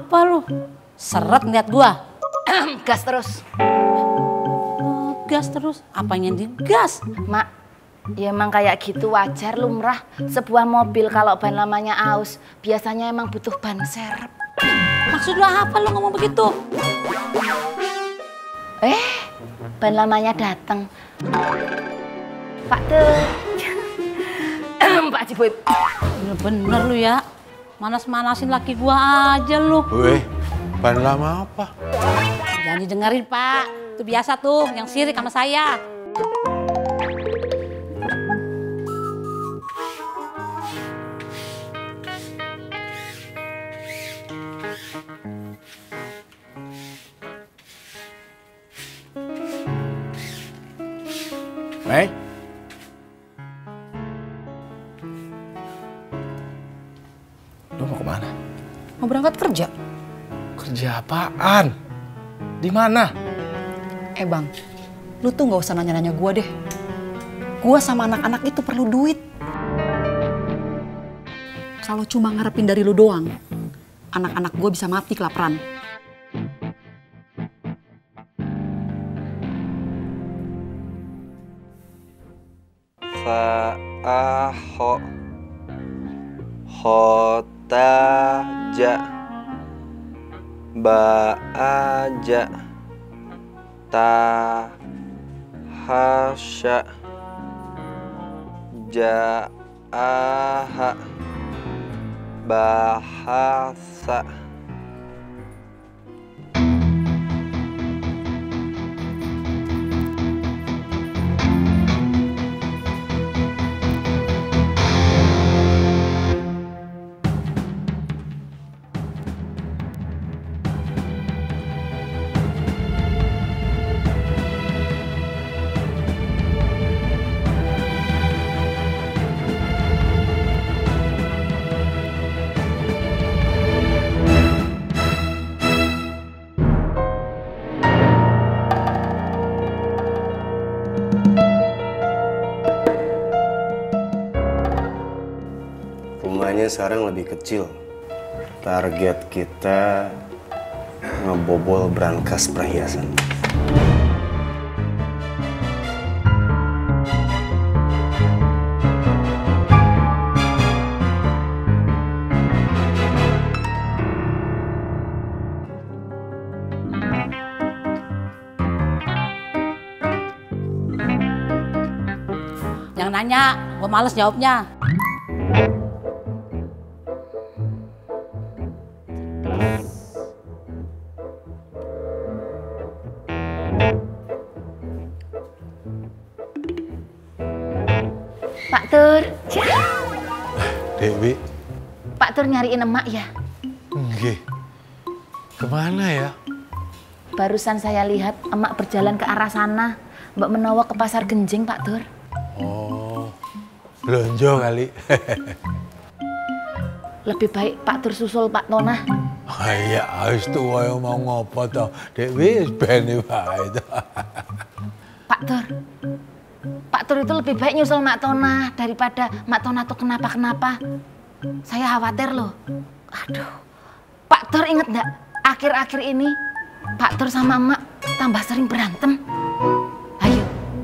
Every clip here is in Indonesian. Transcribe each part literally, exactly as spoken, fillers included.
Apa lu? Seret ngeliat gua? Gas terus. Gas terus? Apanya digas? Mak, ya emang kayak gitu wajar lumrah. Sebuah mobil kalau ban lamanya aus, biasanya emang butuh ban serep. Maksud lu apa lu ngomong begitu? Eh, ban lamanya datang. Pak Tur. Pak Cibuit. Bener-bener lu ya. Manas-manasin laki gua aja lu. Weh, ban lama apa? Jangan didengerin, Pak. Itu biasa tuh, yang sirik sama saya. Mei? Lu mau kemana? Mau berangkat kerja. Kerja apaan? Di mana? Eh bang, lu tuh gak usah nanya-nanya gua deh. Gua sama anak-anak itu perlu duit. Kalau cuma ngarepin dari lu doang, anak-anak gua bisa mati kelaparan. Fa'aho Khotaja Ba'aja Tahasya Ja'aha Bahasa. Rumahnya sekarang lebih kecil. Target kita ngebobol brankas perhiasan. Jangan nanya, gua males jawabnya. Pak Tur. Dewi. Pak Tur nyariin emak ya? Nggih. Kemana ya? Barusan saya lihat emak berjalan ke arah sana. Mbak Menowo ke pasar Genjing, Pak Tur. Oh, belanja kali. Lebih baik Pak Tur susul Pak Tonah. Ah iya, harus tuh yang mau ngopo toh. Dewi bene wae to. Pak Tur. Pak Tur itu lebih baik nyusul Mak Tonah daripada Mak Tonah tuh kenapa-kenapa. Saya khawatir loh. Aduh. Pak Tur inget nggak? Akhir-akhir ini Pak Tur sama Mak tambah sering berantem. Ayo.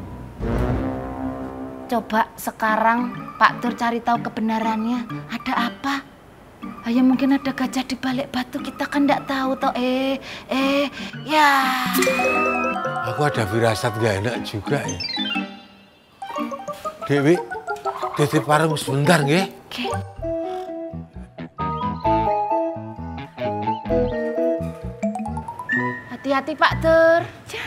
Coba sekarang Pak Tur cari tahu kebenarannya. Ada apa? Ayo mungkin ada gajah di balik batu, kita kan nggak tahu toh. Eh, eh, ya. Aku ada firasat gak enak juga ya. Dewi, titip parung sebentar nggih. Oke. Hati-hati Pak Tur.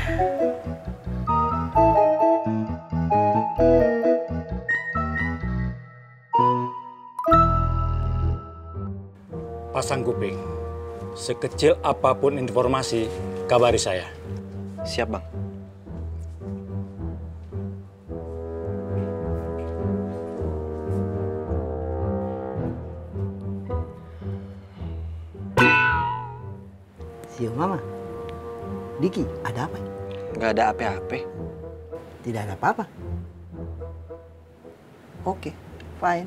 Pasang kuping. Sekecil apapun informasi, kabari saya. Siap, Bang. Sio Mama, Diki, ada apa? Nggak ada apa-apa. Tidak ada apa-apa. Oke, fine.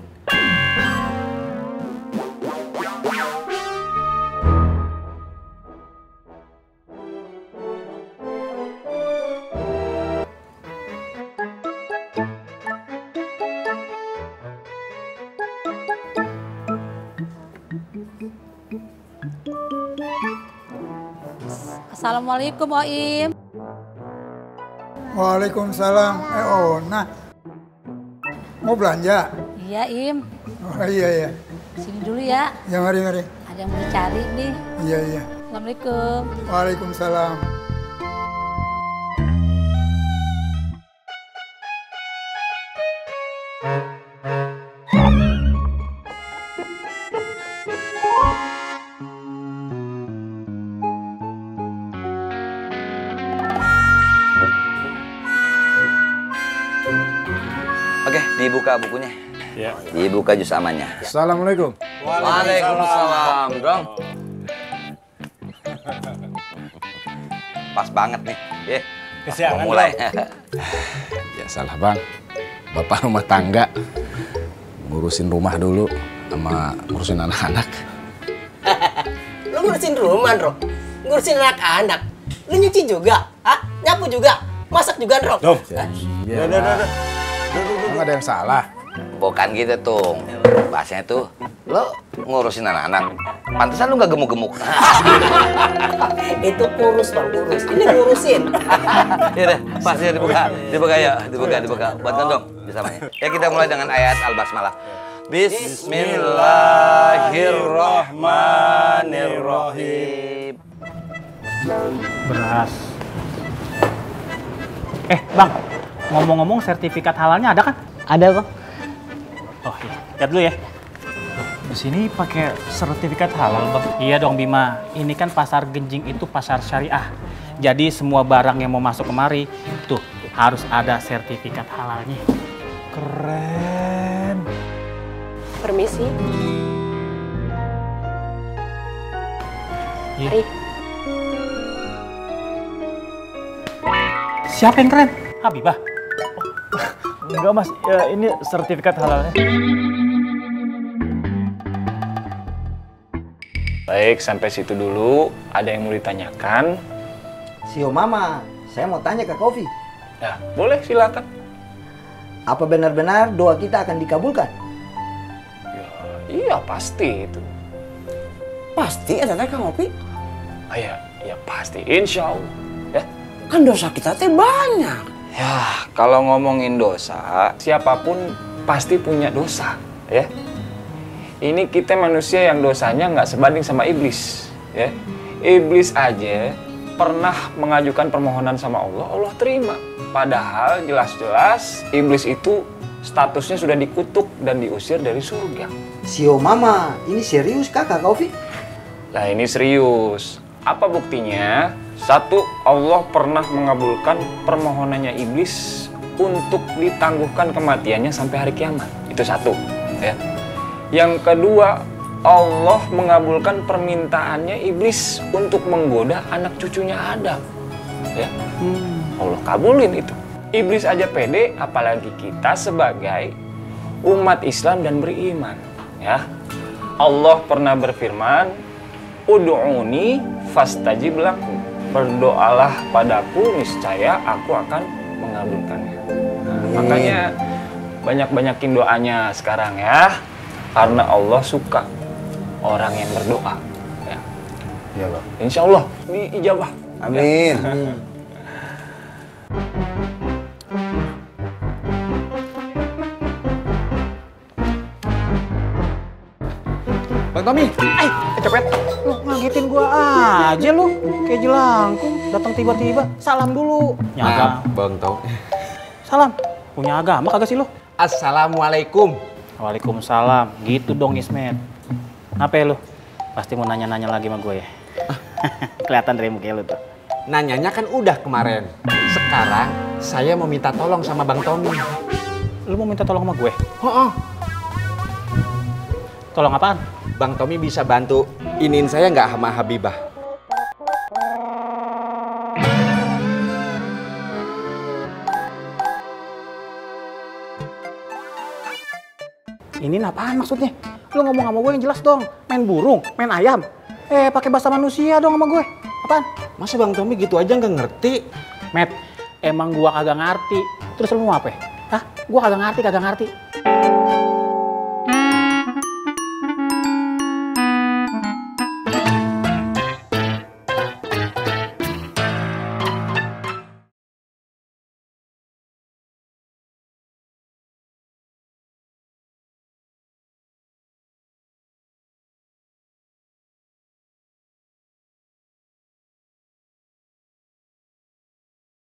Assalamualaikum Oim. Waalaikumsalam. Eh, oh, nah. Mau belanja? Iya Im. Oh iya iya. Sini dulu ya. Ya mari mari. Ada yang mau dicari nih. Iya iya. Assalamualaikum. Waalaikumsalam. Oke, dibuka bukunya. Ya. Dibuka jus amannya. Assalamualaikum. Waalaikumsalam, Bang. Pas banget nih. Ya. Kesiangan, mulai. Ya salah bang, bapak rumah tangga ngurusin rumah dulu sama ngurusin anak-anak. Lu ngurusin rumah, Bro? Ngurusin anak-anak? Lu nyuci juga? Hah? Nyapu juga? Masak juga, Bro? Dong. Iya. Udah, udah, udah. Emang ada yang salah? Bukan gitu, Tung. Bahasanya tuh, lo ngurusin anak-anak. Pantesan lu gak gemuk-gemuk. Itu kurus, Bang, kurus. Ini ngurusin. Yaudah, pasti dibuka. Dibuka ya, dibuka, dibuka. Buatkan dong, bersamanya. Ya kita mulai dengan ayat Al-Basmalah. Bismillahirrahmanirrahim. Beras. Eh, Bang, ngomong-ngomong sertifikat halalnya ada kan? Ada, Bang. Oh iya, lihat dulu ya. Di sini pakai sertifikat halal, Bang. Iya dong, Bima. Ini kan pasar Genjing itu pasar syariah. Jadi semua barang yang mau masuk kemari, tuh harus ada sertifikat halalnya. Keren. Permisi. Iya. Mari. Siapa yang keren? Habibah? Oh, enggak mas, ya, ini sertifikat halalnya. Baik, sampai situ dulu. Ada yang mau ditanyakan? Sio Mama, saya mau tanya ke Kofi. Ya, boleh silakan. Apa benar-benar doa kita akan dikabulkan? Ya, iya pasti itu. Pasti ada Kang Opi? Ah, ya, ya pasti, insya Allah. Ya. Kan dosa kita teh banyak. Ya, kalau ngomongin dosa, siapapun pasti punya dosa, ya. Ini kita manusia yang dosanya nggak sebanding sama iblis, ya. Iblis aja pernah mengajukan permohonan sama Allah, Allah terima. Padahal jelas-jelas iblis itu statusnya sudah dikutuk dan diusir dari surga. Sio Mama, ini serius kakak Kofi? Nah ini serius. Apa buktinya? Satu, Allah pernah mengabulkan permohonannya iblis untuk ditangguhkan kematiannya sampai hari kiamat. Itu satu, ya. Yang kedua, Allah mengabulkan permintaannya iblis untuk menggoda anak cucunya Adam. Ya. Allah kabulin itu. Iblis aja pede, apalagi kita sebagai umat Islam dan beriman. Ya. Allah pernah berfirman, Ud'uni fastajib lakum. Berdoalah padaku, niscaya aku akan mengabulkannya. Nah, makanya banyak-banyakin doanya sekarang ya. Karena Allah suka orang yang berdoa. Ya. Iya, Bang. Insya Allah diijabah. Amin. Ya. Bang Tommy, eh, kecepet. Lu ngagetin gua aja lu. Kayak jelangkung, datang tiba-tiba. Salam dulu. Maaf, Bang Tom. Salam. Punya agama kagak sih lu? Assalamualaikum. Waalaikumsalam. Gitu dong, Ismet. Apa ya lu? Pasti mau nanya-nanya lagi sama gue ya? Kelihatan dari muka lu tuh. Nanyanya kan udah kemarin. Sekarang saya mau minta tolong sama Bang Tommy. Lu mau minta tolong sama gue? Oh, oh. Tolong apaan? Bang Tommy bisa bantu iniin saya nggak sama Habibah? Ini apaan maksudnya? Lu ngomong sama gue yang jelas dong. Main burung, main ayam. Eh, pakai bahasa manusia dong sama gue. Apaan? Masa Bang Tommy gitu aja nggak ngerti? Met, emang gua kagak ngerti. Terus lu mau apa? Hah? Gua kagak ngerti, kagak ngerti.